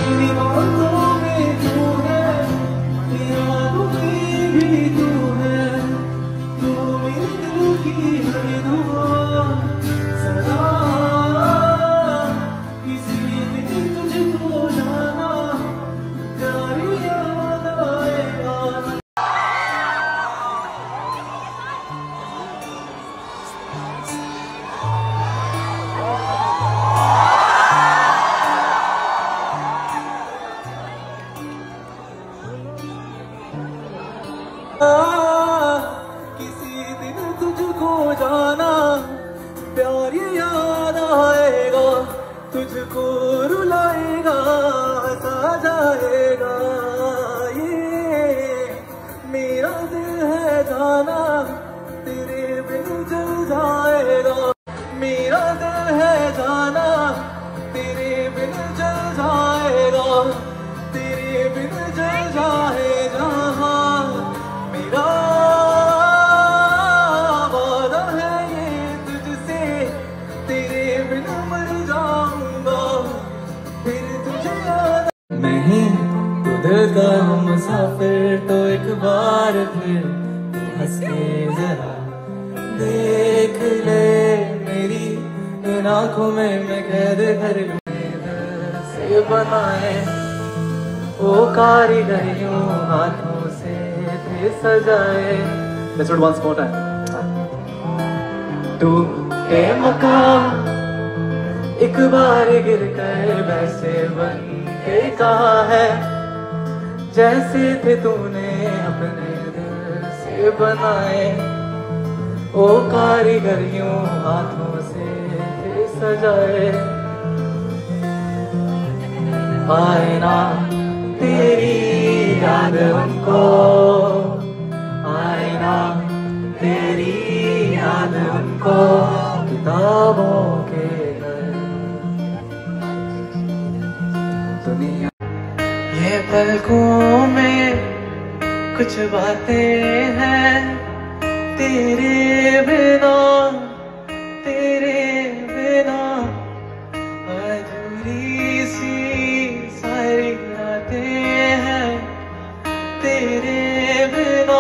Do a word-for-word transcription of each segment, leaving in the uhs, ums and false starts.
मेरी बातों में तू है, यादों में भी तू है, तू मेरे दिल की हर दुआ सदा। किसी दिन तुझको जाना प्यार याद आएगा। किसी दिन तुझको जाना प्यार याद आएगा, तुझको रुलाएगा हंसा जाएगा। ये मेरा दिल है जाना तेरे बिन जल जाएगा, मेरा दिल है जाना तेरे बिन जल जाएगा, तेरे बिन जल जाए जहाँ मेरा वादा है ये तुझसे, तेरे बिना मर जाऊंगा फिर तुझे याद। नहीं तो दिल का मुसाफिर तो एक बार फिर हंस के जरा देख ले मेरी इन आँखों में मैं कैद कर लूं। से बनाए वो कारीगरियों हाथों से थे सजाए। Let's do it once more time. टूटे मकान एक बार गिर कर वैसे बन के कहा है, जैसे थे तूने अपने दिल से बनाए। ओ कारीगरियों हाथों से थे सजाए। आए ना तेरी याद उनको, आए ना तेरी याद उनको किताबों के घर दुनिया। ये पलकों में कुछ बातें हैं तेरे बिना, तेरे बिना अधूरी सी सारी रातें हैं तेरे बिना,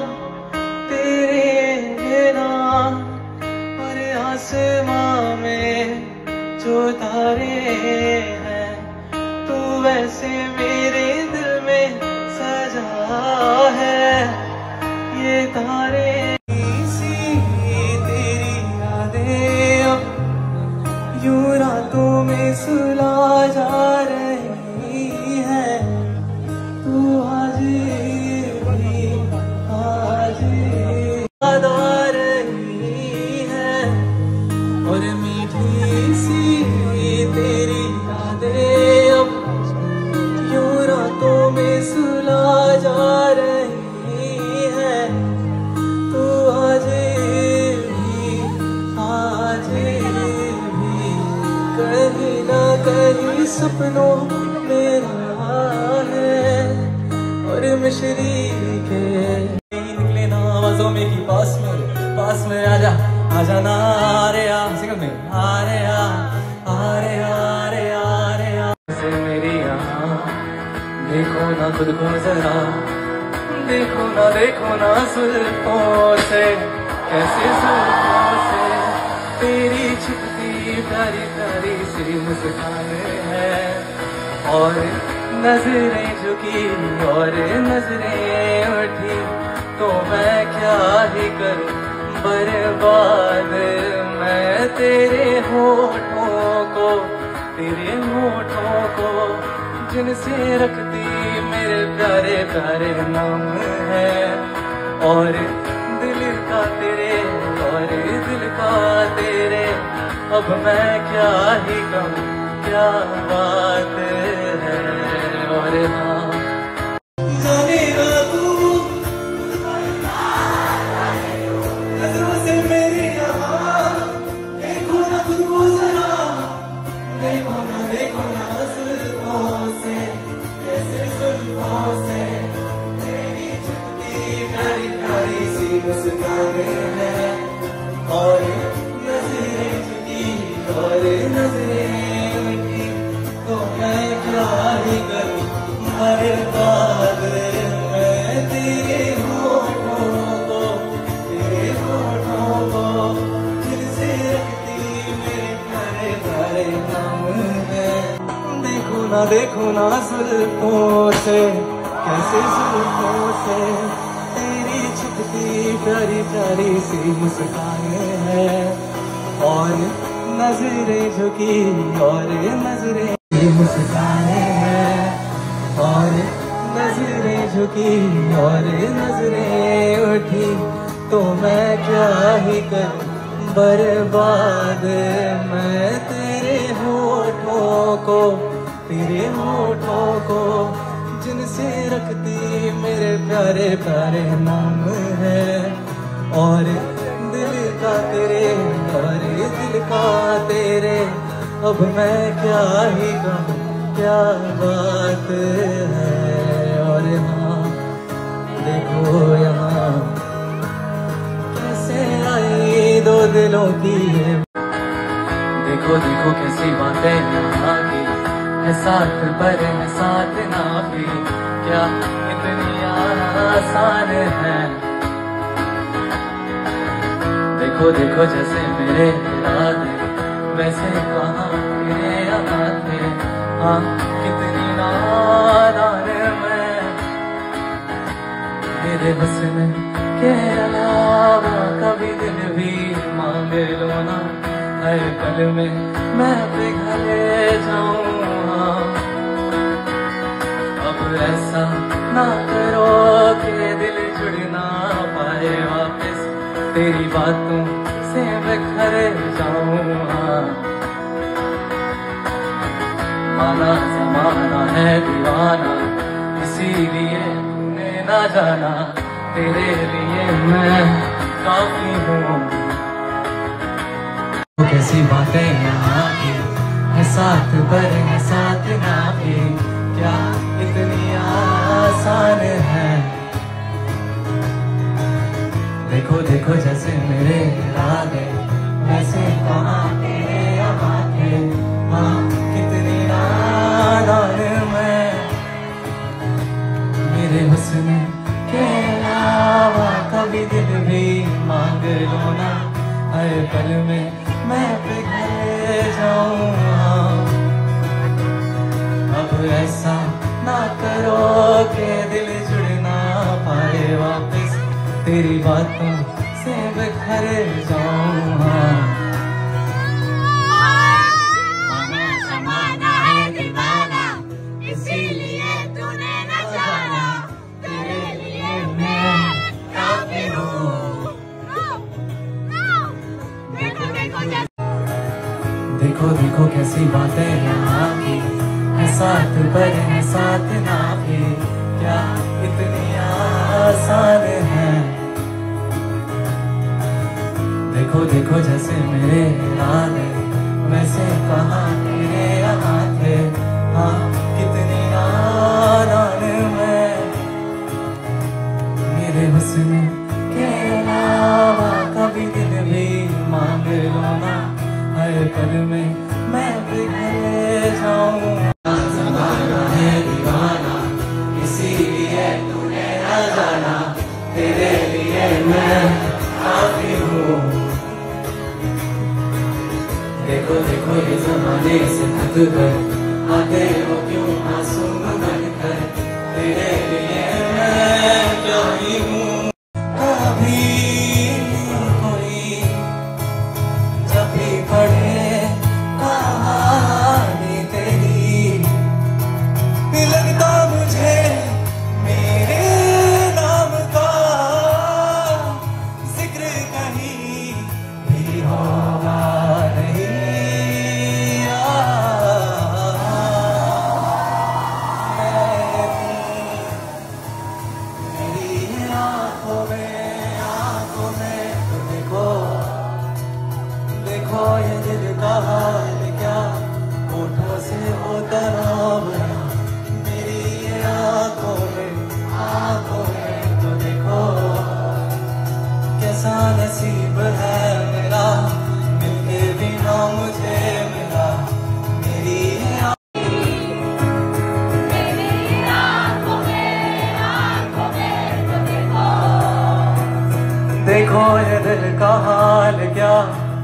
तेरे बिना। और आसमां में जो तारे हैं तू वैसे मेरे दिल में सजा है। ये तारे सी तेरी यादें अब यूं रातों में सुला जा रही है। तू आज भी आज याद आ रही है और मीठी सी तेरी यादें अब यूं रातों में सुला जा रही है। तू आज भी आज भी कहीं ना कहीं सपनों में रहा है। और मिश्री के निकले ना आवाजों में कि पास में पास में आजा आजा ना रे आ सिंगल में आ रे आ आ रे आ रे आ रे आ से मेरी यहाँ देखो ना खुद को जरा, देखो ना देखो ना जुल्फों से कैसे जुल्फों से तेरी छिपती प्यारी प्यारी सी मुस्कानें हैं। और नजरें झुकी और नजरें उठी तो मैं क्या ही करूं बर्बाद मैं तेरे होठों को, तेरे होठों को जिनसे रखती मेरे प्यारे प्यारे नाम है। और दिल का तेरे और दिल का तेरे अब मैं क्या ही कहूँ क्या बात है। और हाँ जानेगा तू नजरों से मेरी यहाँ, देखो ना खुद को जरा, देखो ना देखो ना जुल्फों से कैसे जुल्फों से तेरी छुट्टी प्यारी प्यारी सी मुस्कानें हैं। और नजरें झुकी और नजरें उठी तो मैं क्या ही बर्बाद मैं तेरे होठों को, तेरे होठों को दिल से रखती मेरे प्यारे प्यारे नाम है। देखो ना देखो ना जुल्फों से, कैसे जुल्फों से तेरी छिपती प्यारी प्यारी सी मुस्कानें हैं, और नजरें झुकी और नजरें मुस्कानें हैं, और नजरें झुकी और नजरें उठी तो मैं क्या ही कर बर्बाद मैं तेरे होठों को, तेरे होठों को जिनसे रखती मेरे प्यारे प्यारे नाम है, और दिल का तेरे और दिल का तेरे अब मैं क्या ही कहूँ क्या बात है। और हाँ देखो यहाँ कैसे आई दो दिलों की है, देखो देखो कैसी बातें यहाँ की है, साथ पर है साथ ना भी क्या इतनी आसान है। देखो देखो जैसे मेरे इरादे वैसे कहाँ मेरे यहाँ थे, हाँ कितनी नादान मैं, मेरे हुस्न के अलावा कभी दिल भी मांग लो ना, हर पल में मैं पिघले जाऊँ। अब ऐसा ना करो कि दिल जुड़ ना पाए वापस, तेरी बातों से बिखर जाऊँ। माना ज़माना है दीवाना, इसीलिए तूने ना जाना, तेरे लिए मैं काफी हूँ। कैसी बातें यहाँ की है, साथ पर है साथ ना भी क्या इतनी आसान है। देखो देखो जैसे मेरे इरादे वैसे कहाँ तेरे यहाँ थे, हाँ कितनी नादान मैं, मेरे हुस्न के अलावा कभी दिल भी मांग लो ना, हर पल में मैं पिघल जाऊँ। अब ऐसा ना करो कि दिल जुड़ ना पाए वापस, तेरी बातों से बिखर जाऊँ। ज़माना है दीवाना, इसीलिए तूने न जाना, तेरे लिए मैं काफी हूँ। देखो देखो देखो देखो कैसी बातें यहाँ की है, साथ पर है साथ ना भी क्या इतनी आसान है। देखो देखो जैसे मेरे इरादे वैसे कहाँ तेरे यहाँ थे, हाँ कितनी नादान मैं, मेरे हुस्न के अलावा कभी दिल भी मांग लो ना, हर पल में मैं पिघल जाऊँ। ज़माना है दीवाना, इसीलिए तूने ना जाना, तेरे लिए मैं काफी हूँ। देखो देखो ये ज़माने से हट कर आते हो क्यों मासूम बनकर, तेरे लिए मैं क्या ही हूँ। कभी कोई जब भी पढ़े कहानी तेरी, लगता मुझे मेरे नाम का जिक्र कहीं भी होगा नहीं। देखो ये दिल का हाल क्या,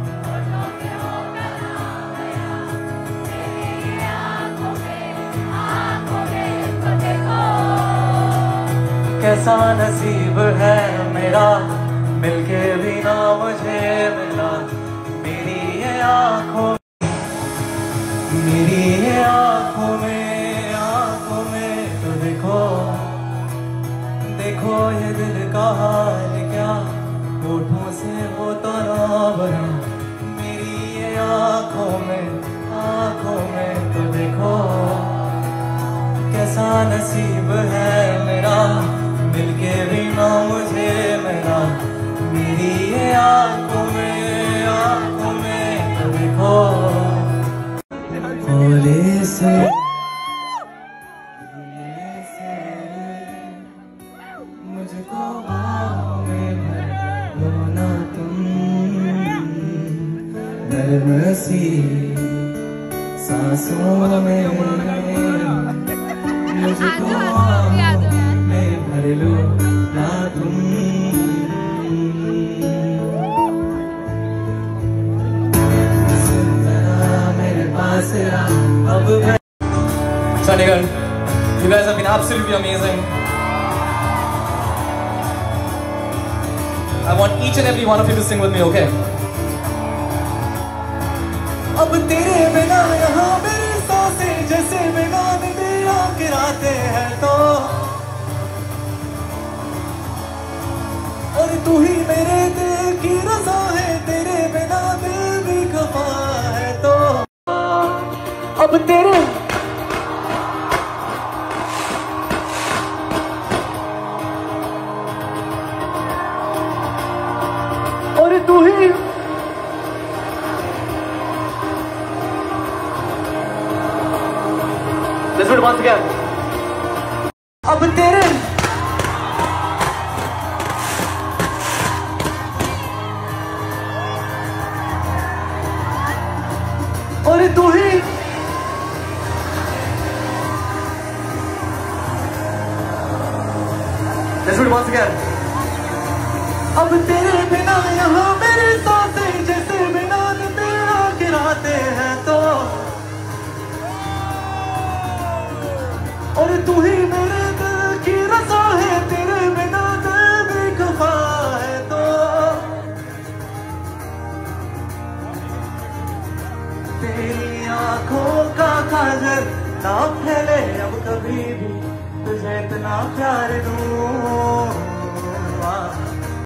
कैसा नसीब है मेरा, मिलके भी ना मुझे मिला। मेरी ये आंखों मेरी ये आंखों में आंखों में तो देखो देखो ये दिल का हाल क्या, होठों से होता ना भरा। मेरी ये आंखों में आंखों में तो देखो, कैसा नसीब है मेरा, मिलके भी ना मुझे मिला। मेरी ये आंखों में आंखों में तो देखो, भोले से मुझको बाहों में भर लो ना तुम, नर्म सी सांसों में मुझको में भर लो ना तुम। मेरे पास अब Chandigarh, you guys have been absolutely amazing. I want each and every one of you to sing with me, okay? अब तेरे बिना यहाँ मेरी सांसें जैसे बिना दिया गिराते हैं तो, और तू ही मेरे दिल की रज़ा है, तेरे बिना दिल भी खफा है तो। अब तेरे और तू ही Let's do it once again. अब तेरे और तू ही Let's do it once again. अब तेरे बिना यहाँ मेरी सांसें जैसे बिना तेरा गिराते हैं तो, और तू ही मेरे दिल की रज़ा है, तेरे बिना दिल भी खफा है तो। तेरी आंखों का काजल ना फैले अब कभी भी, तुझे इतना प्यार दूं